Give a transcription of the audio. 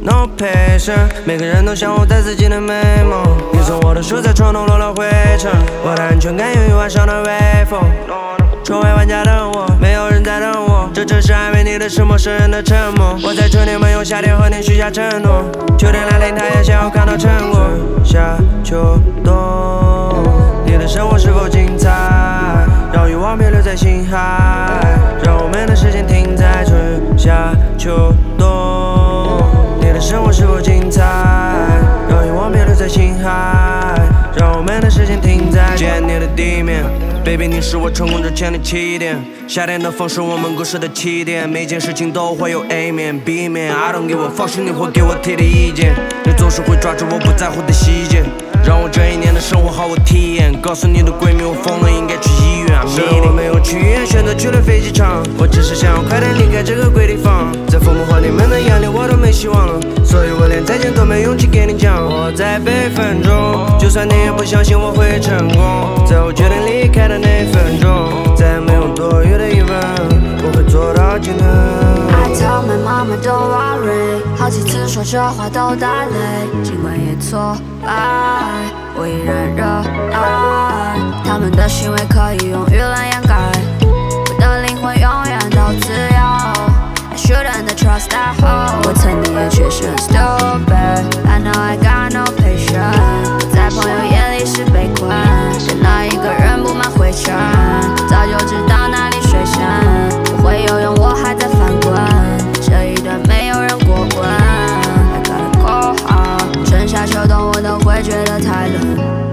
no patience。每个人都像我在自己的美梦，你从我的书在床头落了灰尘，我的安全感源于晚上的微风。窗外万家灯火，没有人在等我，这城市暧昧你的是陌生人的沉默。我在春天梦游，夏天和你许下承诺，秋天来临，他也想要看到成果。夏秋冬，你的生活是否精彩？让欲望别留在心海，让我们的时间停在春夏秋冬。你的生活是否精彩？让欲望别留在心海，让我们的时间停在坚定的地面。Baby， 你是我成功之前的起点，夏天的风是我们故事的起点。每件事情都会有 A 面 B 面 ，I don't give a fuck，是你会给我提的意见，你总是会抓住我不在乎的细节，让我这一年的生活毫无体验。告诉你的闺蜜我疯了，应该去医院。是我没有去医院，选择去了飞机场，我只是想要快点离开这个鬼地方。在父母和你们的眼里我都没希望了，所以我连再见都没勇气给你讲。我在悲愤中，就算你也不相信我会成功，在我决定离开的那分钟，再也没有多余的疑问，我会做到尽能。 I tell my mama don't worry， 好几次说这话都带泪，尽管也挫败，我依然热爱。他们的行为可以用舆论掩盖，我的灵魂永远都自由。I shouldn't trust that hoe， 我曾经也确实很 stupid，I know I got no patience， 在朋友眼里是被困，对那一个人布满灰尘，早就知道哪里水深，不会游泳我还在翻滚，这一段没有人过问。I gotta go home，春夏秋冬我都会觉得太冷。